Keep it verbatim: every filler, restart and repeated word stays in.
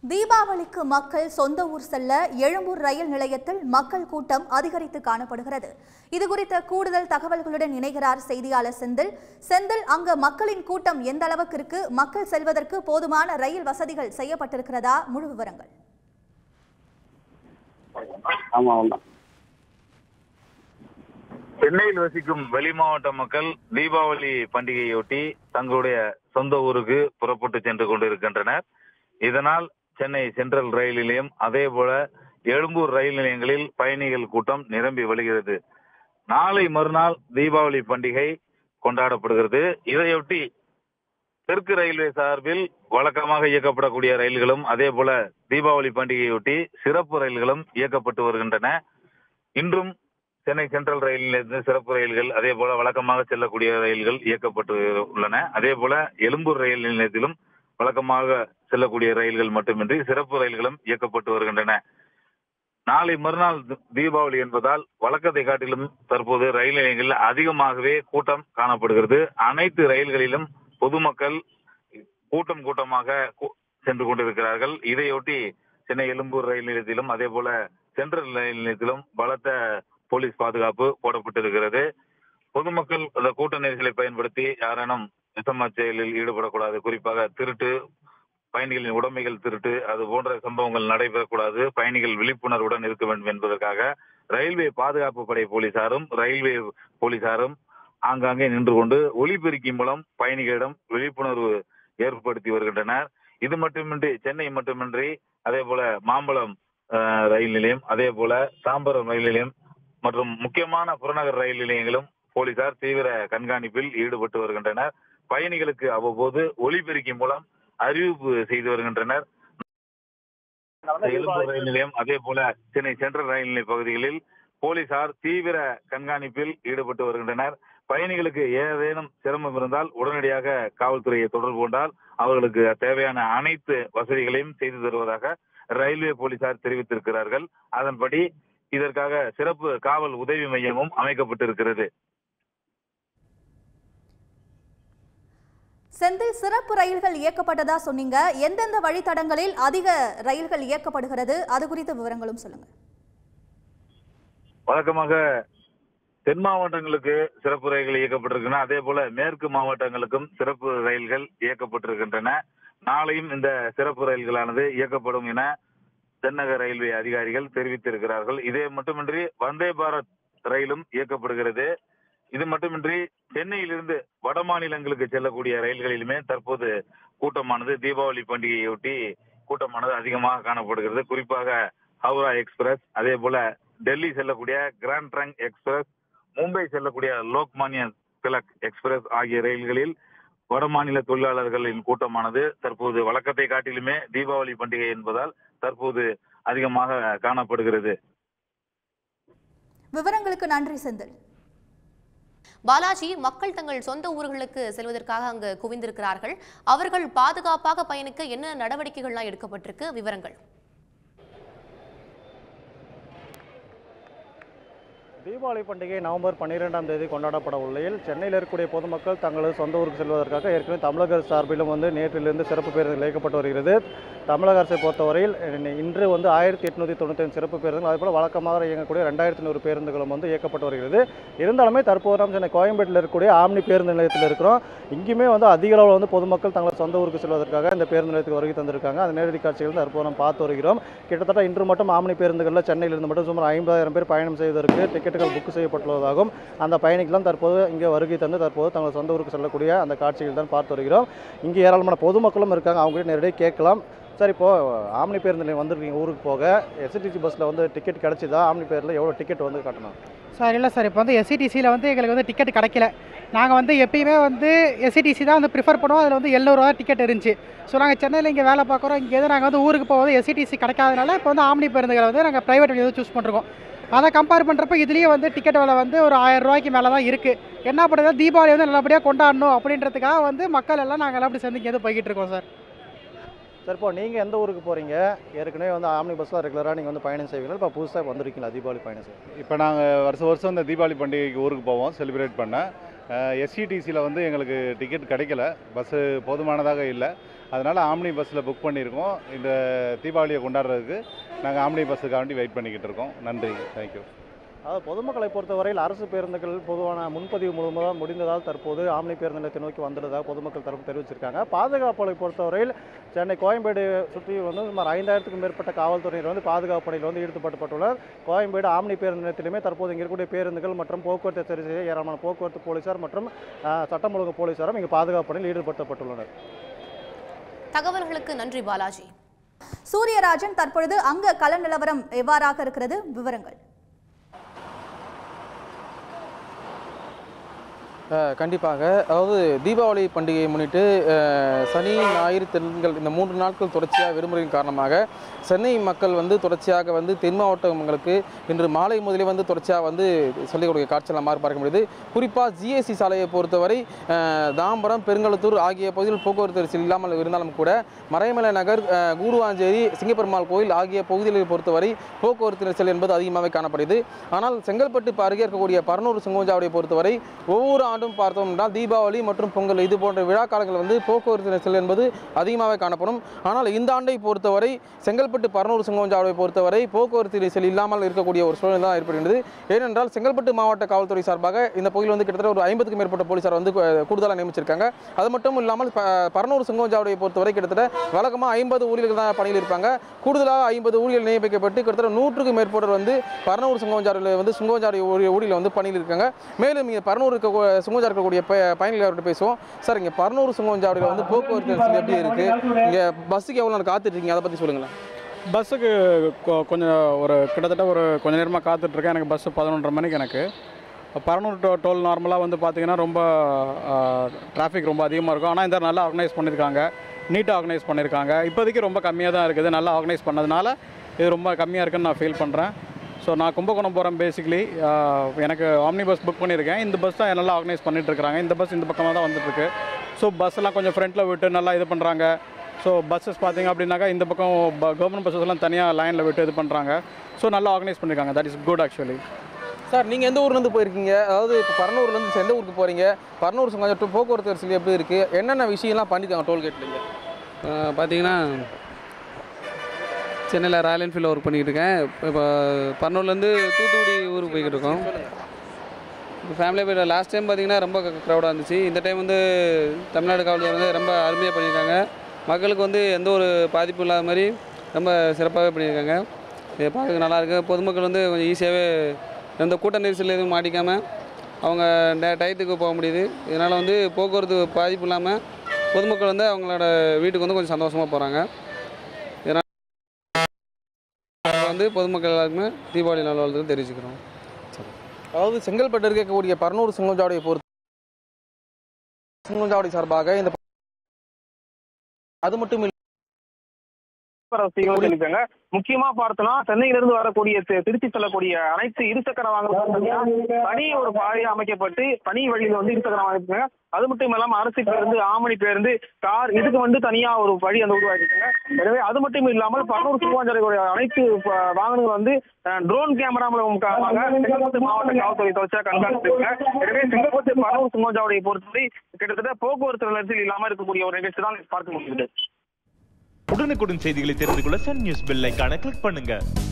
தீபாவளிக்கு மக்கள் சொந்த ஊர் செல்ல எழும்பூர் ரயில் நிலையத்தில் மக்கள் கூட்டம் அதிகரித்து காணப்படுகிறது. இதுகுறித்த கூடுதல் தகவல்களுடன் இணைகிறார் செய்தியாளர் செந்தில். செந்தில், அங்க மக்களின் கூட்டம் எந்த அளவுக்கு இருக்கு? மக்கள் செல்வதற்கு போதுமான ரயில் வசதிகள் செய்யப்பட்டிருக்கிறதா? முழு விவரங்கள். சென்னையில் வசிக்கும் வெளி மாவட்ட மக்கள் தீபாவளி பண்டிகையொட்டி தங்களுடைய சொந்த ஊருக்கு புறப்பட்டு சென்று கொண்டிருக்கின்றனர். இதனால் சென்னை சென்ட்ரல் ரயில் நிலையம் அதே போல எழும்பூர் ரயில் நிலையங்களில் பயணிகள் கூட்டம் நிரம்பி வழிகிறது. நாளை மறுநாள் தீபாவளி பண்டிகை கொண்டாடப்படுகிறது. இதையொட்டி தெற்கு ரயில்வே சார்பில் வழக்கமாக இயக்கப்படக்கூடிய ரயில்களும் அதே போல தீபாவளி பண்டிகையொட்டி சிறப்பு ரயில்களும் இயக்கப்பட்டு வருகின்றன. இன்றும் சென்னை சென்ட்ரல் ரயில் நிலையத்தில் சிறப்பு ரயில்கள் அதே போல வழக்கமாக செல்லக்கூடிய ரயில்கள் இயக்கப்பட்டு உள்ளன. அதே போல எழும்பூர் ரயில் நிலையத்திலும் வழக்கமாக செல்லக்கூடிய ரயில்கள் மட்டுமின்றி சிறப்பு ரயில்களும் இயக்கப்பட்டு வருகின்றன. நாளை மறுநாள் தீபாவளி என்பதால் வழக்கத்தை காட்டிலும் தற்போது ரயில் நிலையங்களில் அதிகமாகவே கூட்டம் காணப்படுகிறது. அனைத்து ரயில்களிலும் பொதுமக்கள் கூட்டம் கூட்டமாக சென்று கொண்டிருக்கிறார்கள். இதையொட்டி சென்னை எழும்பூர் ரயில் நிலையத்திலும் அதே போல சென்ட்ரல் ரயில் நிலையத்திலும் பலத்த போலீஸ் பாதுகாப்பு போடப்பட்டிருக்கிறது. பொதுமக்கள் அந்த கூட்ட நெரிசலை பயன்படுத்தி யாரேனும் விஷம செயலில் ஈடுபடக்கூடாது. குறிப்பாக திருட்டு, பயணிகளின் உடைமைகள் திருட்டு, அது போன்ற சம்பவங்கள் நடைபெறக்கூடாது. பயணிகள் விழிப்புணர்வுடன் இருக்க வேண்டும் என்பதற்காக ரயில்வே பாதுகாப்பு படை போலீசாரும் ரயில்வே போலீசாரும் ஆங்காங்கே நின்று கொண்டு ஒலிபெருக்கி மூலம் பயணிகளிடம் விழிப்புணர்வு ஏற்படுத்தி வருகின்றனர். இது மட்டுமின்றி சென்னை மட்டுமின்றி அதே போல மாம்பழம் ரயில் நிலையம் அதே போல தாம்பரம் ரயில் நிலையம் மற்றும் முக்கியமான புறநகர் ரயில் நிலையங்களும் போலீசார் தீவிர கண்காணிப்பில் ஈடுபட்டு வருகின்றனர். பயணிகளுக்கு அவ்வப்போது ஒலிபெருக்கி மூலம் அறிவிப்பு செய்து வருகின்றனர். எழும்பூர் ரயில் நிலையம் அதே போல சென்னை சென்ட்ரல் ரயில் நிலைய பகுதிகளில் போலீசார் தீவிர கண்காணிப்பில் ஈடுபட்டு வருகின்றனர். பயணிகளுக்கு ஏதேனும் சிரமம் இருந்தால் உடனடியாக காவல்துறையை தொடர்பு கொண்டால் அவர்களுக்கு தேவையான அனைத்து வசதிகளையும் செய்து தருவதாக ரயில்வே போலீசார் தெரிவித்திருக்கிறார்கள். அதன்படி இதற்காக சிறப்பு காவல் உதவி மையமும் அமைக்கப்பட்டிருக்கிறது. செந்தில், சிறப்பு ரயில்கள் இயக்கப்பட்டதா சொன்னீங்க. எந்தெந்த வழித்தடங்களில் அதிக ரயில்கள் இயக்கப்படுகிறது, அது குறித்த விவரங்களும் சொல்லுங்க. வழக்கமாக தென் மாவட்டங்களுக்கு சிறப்பு ரயில்கள் இயக்கப்பட்டிருக்கின்றன. அதே போல மேற்கு மாவட்டங்களுக்கும் சிறப்பு ரயில்கள் இயக்கப்பட்டிருக்கின்றன. நாளையும் இந்த சிறப்பு ரயில்களானது இயக்கப்படும் என தென்னக ரயில்வே அதிகாரிகள் தெரிவித்திருக்கிறார்கள். இதே மட்டுமின்றி வந்தே பாரத் ரயிலும் இயக்கப்படுகிறது. இது மட்டுமின்றி சென்னையிலிருந்து வட மாநிலங்களுக்கு செல்லக்கூடிய ரயில்களிலுமே தற்போது கூட்டமானது தீபாவளி பண்டிகையொட்டி கூட்டமானது அதிகமாக காணப்படுகிறது. குறிப்பாக ஹவுரா எக்ஸ்பிரஸ் அதே போல டெல்லி செல்லக்கூடிய கிராண்ட் ட்ரங்க் எக்ஸ்பிரஸ், மும்பை செல்லக்கூடிய லோக்மானிய திலக் எக்ஸ்பிரஸ் ஆகிய ரயில்களில் வட மாநில தொழிலாளர்களின் கூட்டமானது தற்போது வழக்கத்தை காட்டிலுமே தீபாவளி பண்டிகை என்பதால் தற்போது அதிகமாக காணப்படுகிறது. விவரங்களுக்கு நன்றி செந்தில். பாலாஜி, மக்கள் தங்கள் சொந்த ஊர்களுக்கு செல்வதற்காக அங்கு குவிந்திருக்கிறார்கள். அவர்கள் பாதுகாப்பாக பயணிக்க என்ன நடவடிக்கைகள்லாம் எடுக்கப்பட்டிருக்கு? விவரங்கள். தீபாவளி பண்டிகை நவம்பர் பன்னிரெண்டாம் தேதி கொண்டாடப்பட உள்ளையில் சென்னையில் இருக்கக்கூடிய பொதுமக்கள் தங்களது சொந்த ஊருக்கு செல்வதற்காக ஏற்கனவே தமிழக அரசு சார்பிலும் வந்து நேற்றிலிருந்து சிறப்பு பேருந்துகள் இயக்கப்பட்டு வருகிறது. தமிழக அரசை பொறுத்தவரையில் இன்று வந்து ஆயிரத்தி எட்நூற்றி தொண்ணூற்றி ஐந்து சிறப்பு பேருந்துகள் அதேபோல் வழக்கமாக இயங்கக்கூடிய ரெண்டாயிரத்தி நூறு பேருந்துகளும் வந்து இயக்கப்பட்டு வருகிறது. இருந்தாலுமே தற்போது நாம் சென்னை கோயம்பேட்டில் இருக்கக்கூடிய ஆம்னி பேருந்து நிலையத்தில் இருக்கிறோம். இங்குமே வந்து அதிக அளவில் வந்து பொதுமக்கள் தங்களது சொந்த ஊருக்கு செல்வதற்காக இந்த பேருந்து நிலையத்துக்கு வருகை தந்திருக்காங்க. அந்த நேரடி காட்சிகள் தற்போது நாம் பார்த்து வருகிறோம். கிட்டத்தட்ட இன்று மட்டும் ஆம்னி பேருந்துகளில் சென்னையிலிருந்து மட்டும் சுமார் ஐம்பதாயிரம் பேர் பயணம் செய்வதற்கு டிக்கெட்டுகள் புக் செய்யப்பட்டுள்ளதாகவும் அந்த பயணிகள் தற்போது இங்கே வருகை தந்து தற்போது தங்கள் சொந்த ஊருக்கு செல்லக்கூடிய அந்த காட்சிகள் தான் பார்த்து வருகிறோம். இங்கே ஏராளமான பொதுமக்களும் இருக்காங்க. அவங்க நேரடியாக கேட்கலாம். சார், இப்போது ஆம்னி பேருந்து நிலையம் வந்துருக்கீங்க ஊருக்கு போக, எஸ்சிடிசி பஸ்ஸில் வந்து டிக்கெட் கிடச்சிதா? ஆம்னி பேரில் எவ்வளோ டிக்கெட் வந்து கட்டணும்? சார், இல்லை சார், இப்போ வந்து எஸ்சிடிசியில் வந்து எங்களுக்கு வந்து டிக்கெட் கிடைக்கல. நாங்கள் வந்து எப்பயுமே வந்து எஸ்சிடிசி தான் வந்து ப்ரிஃபர் பண்ணுவோம். அதில் வந்து எழுநூறுவா டிக்கெட் இருந்துச்சு. ஸோ நாங்கள் சென்னையில் இங்கே வேலை பார்க்குறோம். இங்கே எது நாங்கள் வந்து ஊருக்கு போவது எஸ்சிடிசி கிடைக்காதனால இப்போ வந்து ஆம்னி பேருந்துகளை வந்து நாங்கள் ப்ரைவேட் வழி சூஸ் பண்ணுறோம். அதை கம்பேர் பண்ணுறப்ப இதுலேயே வந்து டிக்கெட் விலை வந்து ஒரு ஆயிரம் ரூபாய்க்கு மேலே தான் இருக்குது. என்ன பண்ணுறது, தீபாவளி வந்து நல்லபடியாக கொண்டாடணும் அப்படின்றதுக்காக வந்து மக்கள் எல்லாம் நாங்கள் எல்லாம் அப்படி சேர்ந்து இங்கே போய்கிட்டு இருக்கோம் சார். சார், இப்போ நீங்கள் எந்த ஊருக்கு போகிறீங்க? ஏற்கனவே வந்து ஆம்னி பஸ்ஸில் ரெகுலராக நீங்கள் வந்து பயணம் செய்வீங்க. இப்போ புதுசாக வந்திருக்கீங்களா தீபாவளி பயணம் செய்ய? இப்போ நாங்கள் வருஷம் வருஷம் இந்த தீபாவளி பண்டிகைக்கு ஊருக்கு போவோம் செலிப்ரேட் பண்ண. எஸ்சிடிசியில் வந்து எங்களுக்கு டிக்கெட் கிடைக்கல, பஸ்ஸு போதுமானதாக இல்லை. அதனால் ஆம்னி பஸ்ஸில் புக் பண்ணியிருக்கோம். இந்த தீபாவளியை கொண்டாடுறதுக்கு நாங்கள் ஆம்னி பஸ்ஸுக்காண்டி வெயிட் பண்ணிக்கிட்டு இருக்கோம். நன்றி, தேங்க்யூ. அதாவது பொதுமக்களை பொறுத்தவரையில் அரசு பேருந்துகள் பொதுவான முன்பதிவு முழுவதும் முடிந்ததால் தற்போது ஆம்னி பேருந்து நிலையத்தை நோக்கி வந்துள்ளதாக பொதுமக்கள் தரப்பு தெரிவிச்சிருக்காங்க. பாதுகாப்புகளை பொறுத்தவரையில் சென்னை கோயம்பேடு சுற்றி வந்து சுமார் ஐந்தாயிரத்துக்கும் மேற்பட்ட காவல்துறையினர் வந்து பாதுகாப்பு பணியில் வந்து ஈடுபட்டுள்ளனர். கோயம்பேடு ஆம்னி பேருந்து நிலையத்திலுமே தற்போது இங்கே இருக்கக்கூடிய பேருந்துகள் மற்றும் போக்குவரத்து சரி செய்ய ஏராளமான போக்குவரத்து போலீசார் மற்றும் சட்டம் ஒழுங்கு போலீசாரும் இங்கே பாதுகாப்பு பணியில் ஈடுபடுத்தப்பட்டுள்ளனர். தகவல்களுக்கு நன்றி பாலாஜி. சூரியராஜன், தற்பொழுது அங்க கள நிலவரம் எவ்வாறாக இருக்கிறது? விவரங்கள். கண்டிப்பாக, அதாவது தீபாவளி பண்டிகையை முன்னிட்டு சனி ஞாயிறு திங்கள் இந்த மூன்று நாட்கள் தொடர்ச்சியாக விடுமுறையின் காரணமாக சென்னை மக்கள் வந்து தொடர்ச்சியாக வந்து தென் மாவட்டங்களுக்கு இன்று மாலை முதலே வந்து தொடர்ச்சியாக வந்து சொல்லிக்கூடிய காட்சியெல்லாம் மாறி பார்க்க முடியுது. குறிப்பாக ஜிஎஸ்டி சாலையை பொறுத்தவரை தாம்பரம், பெருங்கலத்தூர் ஆகிய பகுதியில் போக்குவரத்து நெரிசல் இல்லாமல் இருந்தாலும் கூட மறைமலை நகர், கூடுவாஞ்சேரி, சிங்கப்பெருமாள் கோயில் ஆகிய பகுதிகளை பொறுத்தவரை போக்குவரத்து நெரிசல் என்பது அதிகமாகவே காணப்படுது. ஆனால் செங்கல்பட்டு அருகே இருக்கக்கூடிய பரனூர் சுங்கஞ்சாவடியை பொறுத்தவரை ஒவ்வொரு ஆண்டும் பார்த்தோம் என்றால் தீபாவளி மற்றும் பொங்கல் இது போன்ற விழா காலங்கள் வந்து போக்குவரத்து நெரிசல் என்பது அதிகமாக காணப்படும். ஆனால் இந்த ஆண்டை பொறுத்தவரை செங்கல்பட்டு பரனூர் சுங்கஞ்சாவடியை பொறுத்தவரை போக்குவரத்து நெரிசல் இல்லாமல் இருக்கக்கூடிய ஒரு சூழ்நிலை தான் ஏற்படுகிறது. ஏனென்றால் செங்கல்பட்டு மாவட்ட காவல்துறை சார்பாக இந்த பகுதியில் வந்து கிட்டத்தட்ட ஒரு ஐம்பதுக்கும் மேற்பட்ட போலீசார் வந்து கூடுதலாக நியமிச்சிருக்காங்க. அது மட்டும் இல்லாமல் பரனூர் சுங்கஞ்சாவடியை பொறுத்தவரை கிட்டத்தட்ட வழக்கமாக ஐம்பது ஊழியர்கள் தான் பணியில் இருப்பாங்க. கூடுதலாக ஐம்பது ஊழியர்கள் நியமிக்கப்பட்டு கிட்டத்தட்ட நூற்றுக்கும் மேற்பட்டவர் வந்து பரனூர் சுங்கஞ்சாவடியில் வந்து சுங்கஞ்சாவடி ஊழியர்கள் வந்து பணியில் இருக்காங்க. மேலும் இங்கே பரனூர் இருக்க சுங்கஞ்சாவடி இருக்கக்கூடிய பயணிகளர்கிட்ட பேசுவோம். சார், இங்கே பரனூர் சுங்கஞ்சாவடியில் வந்து போக்குவரத்து நெரிசல் எப்படி இருக்கு? இங்கே பஸ்ஸுக்கு எவ்வளோ நேரம் காத்துட்டு இருக்கீங்க, அதை பற்றி சொல்லுங்களேன். பஸ்ஸுக்கு கொஞ்சம் ஒரு கிட்டத்தட்ட ஒரு கொஞ்சம் நேரமாக காத்துட்ருக்கேன். எனக்கு பஸ்ஸு பதினொன்றரை மணிக்கு. எனக்கு பரனூர் டோ டோல் நார்மலாக வந்து பார்த்திங்கன்னா ரொம்ப டிராஃபிக் ரொம்ப அதிகமாக இருக்கும். ஆனால் இந்த நல்லா ஆர்கனைஸ் பண்ணியிருக்காங்க, நீட்டாக ஆர்கனைஸ் பண்ணியிருக்காங்க. இப்போதைக்கு ரொம்ப கம்மியாக தான் இருக்குது. நல்லா ஆர்கனைஸ் பண்ணதுனால இது ரொம்ப கம்மியாக இருக்குதுன்னு நான் ஃபீல் பண்ணுறேன். ஸோ நான் கும்பகோணம் போகிறேன். பேசிக்கலி எனக்கு ஆம்னி பஸ் புக் பண்ணியிருக்கேன். இந்த பஸ் தான் நல்லா ஆர்கனைஸ் பண்ணிகிட்ருக்காங்க. இந்த பஸ் இந்த பக்கமாக தான் வந்துட்டுருக்கு. ஸோ பஸ்ஸெல்லாம் கொஞ்சம் ஃப்ரண்ட்டில் விட்டு நல்லா இது பண்ணுறாங்க. ஸோ பஸ்ஸஸ் பார்த்திங்க அப்படின்னாக்கா இந்த பக்கம் கவர்மெண்ட் பஸ்ஸஸ்லாம் தனியாக லைனில் விட்டு இது பண்ணுறாங்க. ஸோ நல்லா ஆர்கனைஸ் பண்ணியிருக்காங்க. That is good actually. Sir, நீங்கள் எந்த ஊர்லேருந்து போயிருக்கீங்க? அதாவது இப்போ பரனூர்லேருந்து எந்த ஊருக்கு போகிறீங்க? பரனூர் சுங்கஞ்சாவடி போக்குவரத்து நெரிசல் எப்படி இருக்குது? என்னென்ன விஷயம்லாம் பண்ணியிருக்காங்க டோல்கேட்லிங்க? பார்த்தீங்கன்னா சென்னையில் ராயல் என்ஃபீல்டில் ஒர்க் பண்ணிக்கிட்டு இருக்கேன். இப்போ பரனூர்லேருந்து தூத்துக்குடி ஊருக்கு போய்கிட்டு இருக்கோம். இப்போ ஃபேமிலியாக போய்ட்டு லாஸ்ட் டைம் பார்த்திங்கன்னா ரொம்ப க்ரௌடாக இருந்துச்சு. இந்த டைம் வந்து தமிழ்நாடு காவல்துறை வந்து ரொம்ப அருமையாக பண்ணியிருக்காங்க. மக்களுக்கு வந்து எந்த ஒரு பாதிப்பும் இல்லாத மாதிரி ரொம்ப சிறப்பாகவே பண்ணியிருக்காங்க. இதை பார்க்க நல்லாயிருக்கு. பொதுமக்கள் வந்து கொஞ்சம் ஈஸியாகவே எந்த கூட்ட நெரிசல் எதுவும் மாட்டிக்காமல் அவங்க டயத்துக்கு போக முடியுது. இதனால் வந்து போக்குவரத்து பாதிப்பு இல்லாமல் பொதுமக்கள் வந்து அவங்களோட வீட்டுக்கு வந்து கொஞ்சம் சந்தோஷமாக போகிறாங்க. இதனால் வந்து பொதுமக்கள் எல்லாருக்குமே தீபாவளி நல்வாழ்த்துக்கள் தெரிவிச்சுக்கிறோம். அதாவது செங்கல்பட்டு இருக்கக்கூடிய பரனூர் சுங்கஞ்சாவடியை பொறுத்து சுங்கஞ்சாவடி சார்பாக இந்த அது மட்டும் சொல்லியிருக்காங்க. முக்கியமா பார்த்தோம்னா சென்னையிலிருந்து வரக்கூடிய திருச்சி செல்லக்கூடிய அனைத்து இருசக்கர வாகனங்கள் தனி ஒரு பாதையை அமைக்கப்பட்டு தனி வழியில வந்து இருசக்கர வாங்கிருக்காங்க. அது மட்டும் இல்லாம அரசு பேருந்து, ஆமணி பேருந்து, கார் இதுக்கு வந்து தனியா ஒரு வழி அந்த உருவாக்கிருக்காங்க. எனவே அது மட்டும் இல்லாமல் பரனூர் சுங்கஞ்சாவடியுடைய அனைத்து வாகனங்கள் வந்து ட்ரோன் கேமரா மூலமாக செங்கல்பட்டு மாவட்ட காவல்துறை தொடர்ச்சியாக கண்காணிச்சிருக்காங்க. எனவே செங்கல்பட்டு பரனூர் சுங்கஞ்சாவடியை பொறுத்தவரை கிட்டத்தட்ட போக்குவரத்து நெரிசல் இல்லாமல் இருக்கக்கூடிய ஒரு நிகழ்ச்சி தான் பார்க்க முடியுது. உடனுக்குடன் செய்திகளை தெரிந்து கொள்ள சன் நியூஸ் பெல் ஐகானை கிளிக் பண்ணுங்க.